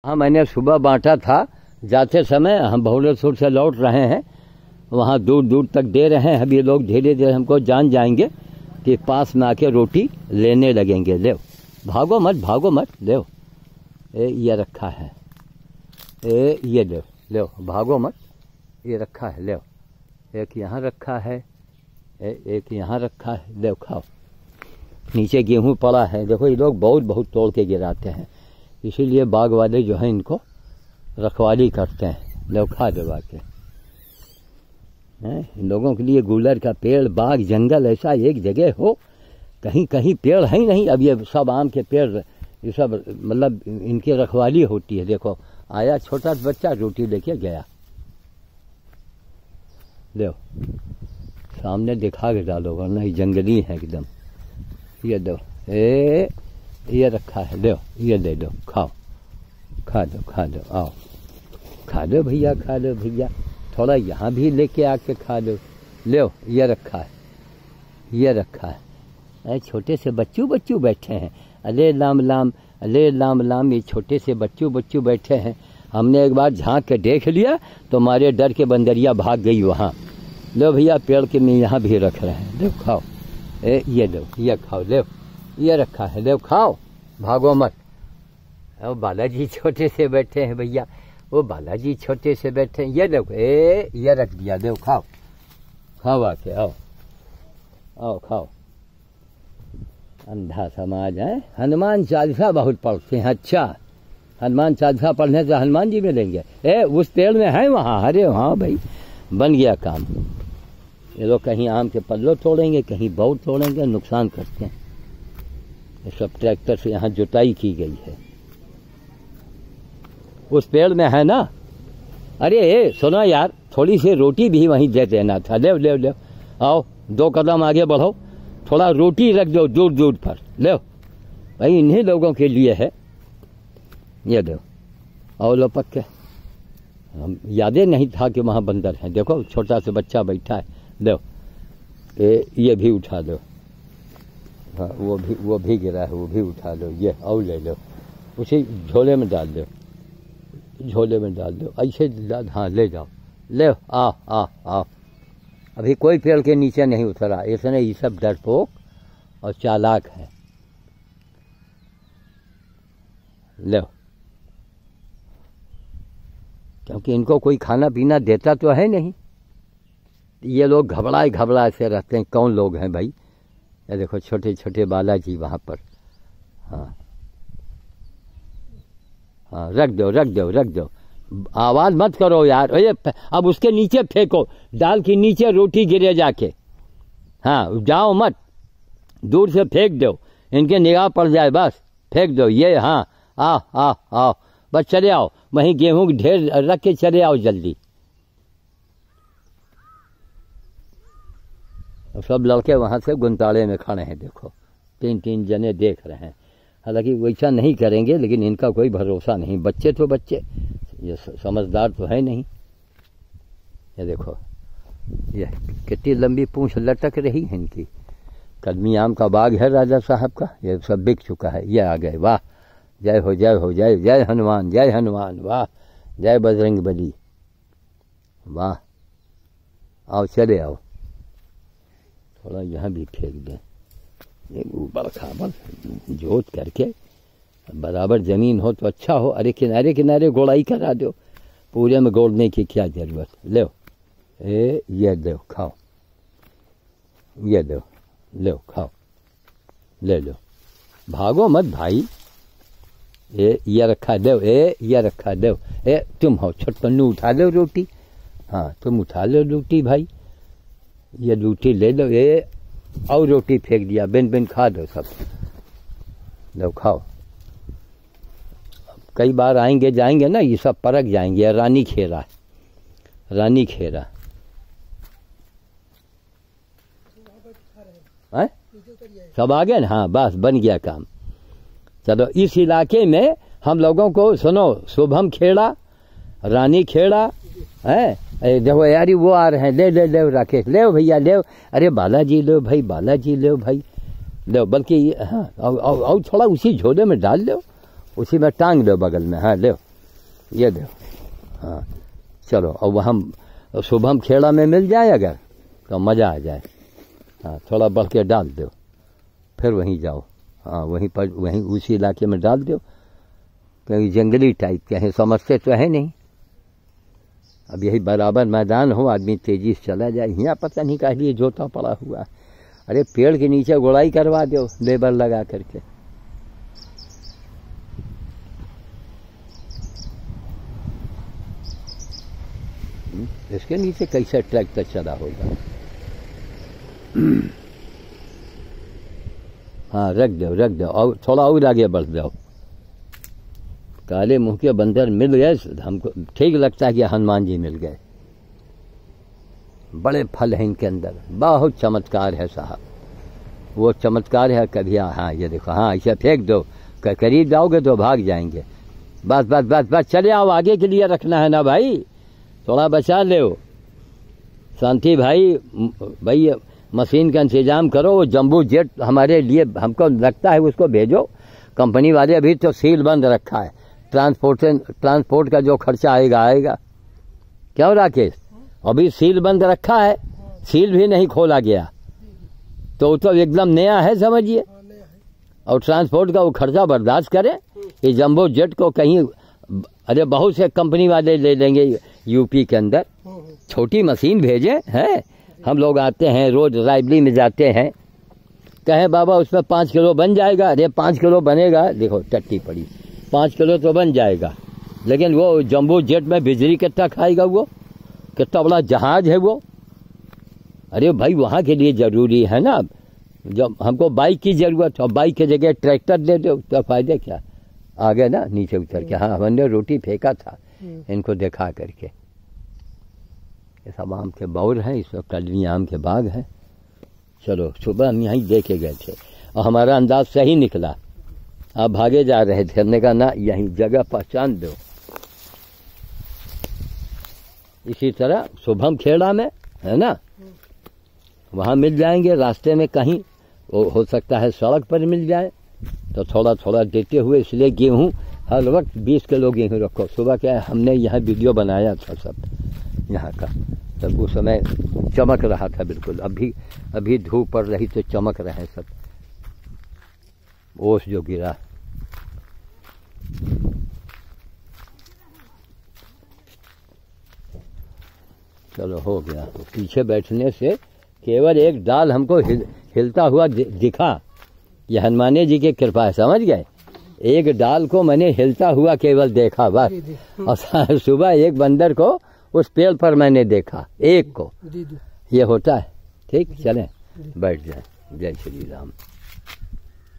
हाँ, मैंने सुबह बांटा था। जाते समय हम भुवनेश्वर से लौट रहे हैं, वहाँ दूर दूर तक दे रहे हैं। अब ये लोग धीरे धीरे हमको जान जाएंगे कि पास में आके रोटी लेने लगेंगे। ले भागो मत ले। ये रखा है, ये ले भागो मत, ये रखा है। ले एक यहाँ रखा है, एक यहाँ रखा है। ले खाओ। नीचे गेहूं पड़ा है। देखो ये लोग बहुत तोड़ के गिराते हैं, इसीलिए बाग वाले जो हैं इनको रखवाली करते हैं। लो खा दो बाके। इन लोगों के लिए गुलर का पेड़, बाग, जंगल ऐसा एक जगह हो, कहीं कहीं पेड़ है ही नहीं। अब ये सब आम के पेड़, ये सब मतलब इनकी रखवाली होती है। देखो आया छोटा बच्चा, रोटी लेके गया। ले सामने दिखा के डालो, वरना ये जंगली है एकदम। ये दो, ये रखा है। लो ये ले लो, खाओ, खा दो, आओ खा लो भैया, खा लो भैया। थोड़ा यहाँ भी लेके आके खा लो। लो ये रखा है, ये रखा है। छोटे से बच्चू बैठे हैं। अले लाम लाम, ये छोटे से बच्चू बैठे हैं। हमने एक बार झांक के देख लिया तो हमारे डर के बंदरिया भाग गई वहाँ। लो भैया पेड़ के में यहाँ भी रख रहे हैं। लो खाओ, ये लो, ये खाओ। लो ये रखा है, लो खाओ, भागो मत। ओ बालाजी छोटे से बैठे हैं भैया, वो बालाजी छोटे से बैठे हैं। ये लो, ये रख दिया। लो खाओ आके, आओ खाओ। अंधा समाज है। हनुमान चालीसा बहुत पढ़ते हैं। अच्छा, हनुमान चालीसा पढ़ने से हनुमान जी मिलेंगे। उस पेड़ में है वहाँ। अरे हाँ भाई, बन गया काम। ये लोग कहीं आम के पल्लो तोड़ेंगे, कहीं बहुत तोड़ेंगे, नुकसान करते हैं। ये सब ट्रैक्टर से यहाँ जुताई की गई है। उस पेड़ में है ना। अरे सुनो यार, थोड़ी सी रोटी भी वहीं दे देना था। ले आओ, 2 कदम आगे बढ़ो, थोड़ा रोटी रख दो दूर पर। ले भाई, इन्हीं लोगों के लिए है। ये दो, आओ लो पक्के। हम यादें नहीं था कि वहाँ बंदर हैं। देखो छोटा सा बच्चा बैठा है। लो ये भी उठा लो। हाँ, वो भी गिरा है, वो भी उठा लो। ये और ले लो, उसी झोले में डाल दो, ऐसे हाँ ले जाओ। ले आओ। अभी कोई पेड़ के नीचे नहीं उतरा। इसने ये सब डरपोक और चालाक है। ले, क्योंकि इनको कोई खाना पीना देता तो है नहीं। ये लोग घबराए से रहते हैं। कौन लोग हैं भाई? ये देखो छोटे बालाजी वहाँ पर। हाँ, रख दो। आवाज मत करो यार। अब उसके नीचे फेंको, डाल के नीचे रोटी गिरे जाके। हाँ, जाओ मत, दूर से फेंक दो, इनके निगाह पड़ जाए, बस फेंक दो। ये हाँ, आओ बस चले आओ, वहीं गेहूं ढेर रख के चले आओ जल्दी। सब लड़के वहां से गुंताले में खड़े हैं। देखो 3 जने देख रहे हैं। हालांकि वैसा नहीं करेंगे, लेकिन इनका कोई भरोसा नहीं। बच्चे तो बच्चे, ये समझदार तो है नहीं। ये देखो, ये कितनी लंबी पूंछ लटक रही है इनकी। कलमी आम का बाग है राजा साहब का। ये सब बिक चुका है। ये आ गए। वाह, जय हो जय हनुमान, वाह, जय बजरंग बली, वाह। आओ चले आओ, थोड़ा यहाँ भी फेंक दें। ऊपर खाबर जोत करके बराबर जमीन हो तो अच्छा हो। अरे किनारे गोड़ाई करा दो, पूरे में गोड़ने की क्या जरूरत। लो ये दो, खाओ। ये लो खाओ, ले लो, भागो मत भाई। ये रखा दो, ये रखा दो। तुम हो छोटपन्नू, उठा लो रोटी। हाँ, तुम उठा लो रोटी भाई। ये रोटी ले लो। और रोटी फेंक दिया। बिन खा दो सब। लो खाओ। कई बार आएंगे जाएंगे ना, ये सब परक जाएंगे। रानी खेरा है? सब आ गए ना। हाँ बस, बन गया काम। चलो, इस इलाके में हम लोगों को सुनो, शुभम खेड़ा, रानी खेड़ा है। देखो यार, वो आ रहे हैं। ले राकेश, ले भैया ले। अरे बालाजी लो भाई, लो। बल्कि हाँ, और थोड़ा उसी झोले में डाल लो, उसी में टांग लो बगल में। हाँ लो, ये देखो। हाँ चलो, और वहाँ शुभम खेड़ा में मिल जाए अगर तो मज़ा आ जाए। हाँ थोड़ा बढ़ के डाल दो, फिर वहीं जाओ। हाँ वहीं पर, वहीं उसी इलाके में डाल दो, कहीं जंगली टाइप के हैं, समझते तो है नहीं। अब यही बराबर मैदान हो, आदमी तेजी से चला जाए। यहाँ पता नहीं कह लिए जोता पड़ा हुआ। अरे पेड़ के नीचे गोड़ाई करवा दो लेबर लगा करके। इसके नीचे कैसे ट्रैक्टर चला होगा। हाँ रख दो और थोड़ा और आगे बढ़ जाओ। काले मुंह के बंदर मिल गए हमको, ठीक लगता है कि हनुमान जी मिल गए। बड़े फल हैं इनके अंदर, बहुत चमत्कार है साहब। वो चमत्कार है कभी। हाँ ये देखो, हाँ इसे फेंक दो, करीब जाओगे तो भाग जाएंगे। बस बस बस बस चले आओ, आगे के लिए रखना है ना भाई, थोड़ा बचा ले। शांति भाई, भाई मशीन का इंतजाम करो। वो जंबू जेट हमारे लिए, हमको लगता है उसको भेजो। कंपनी वाले अभी तो सील बंद रखा है, ट्रांसपोर्ट का जो खर्चा आएगा। क्यों राकेश, अभी सील बंद रखा है, सील भी नहीं खोला गया, तो एकदम नया है समझिए। और ट्रांसपोर्ट का वो खर्चा बर्दाश्त करे। ये जंबो जेट को कहीं, अरे बहुत से कंपनी वाले ले लेंगे यूपी के अंदर। छोटी मशीन भेजे है, हम लोग आते हैं रोज रायबरेली में जाते हैं, कहे बाबा उसमें 5 किलो बन जाएगा। अरे 5 किलो बनेगा, देखो टट्टी पड़ी, 5 किलो तो बन जाएगा, लेकिन वो जंबो जेट में बिजली कितना खाएगा, वो कितना बड़ा जहाज है वो। अरे भाई वहाँ के लिए जरूरी है ना। जब हमको बाइक की जरूरत है, बाइक की जगह ट्रैक्टर दे दो तो फायदे क्या। आ गए ना नीचे उतर के। हाँ हमने रोटी फेंका था इनको दिखा करके। ये सब आम के बौर हैं, इस वक्त कलमी आम के बाग हैं। चलो सुबह हम यहीं देखे गए थे और हमारा अंदाज सही निकला। आप भागे जा रहे थे, हमने कहा ना यहीं जगह पहचान दो। इसी तरह शुभम खेड़ा में है ना, वहाँ मिल जाएंगे रास्ते में कहीं, वो हो सकता है सड़क पर मिल जाए, तो थोड़ा थोड़ा देते हुए। इसलिए गेहूँ हर वक्त 20 किलो गेहूँ रखो। सुबह क्या है, हमने यहाँ वीडियो बनाया था सब यहाँ का, तब उस समय चमक रहा था बिल्कुल। अभी धूप पड़ रही तो चमक रहे सब, ओस जो गिरा। चलो हो गया। पीछे बैठने से केवल एक डाल हमको हिलता हुआ दिखा, ये हनुमान जी की कृपा है, समझ गए। एक डाल को मैंने हिलता हुआ केवल देखा बस। और सुबह एक बंदर को उस पेड़ पर मैंने देखा, एक को। ये होता है। ठीक, चलें बैठ जाए। जय श्री राम।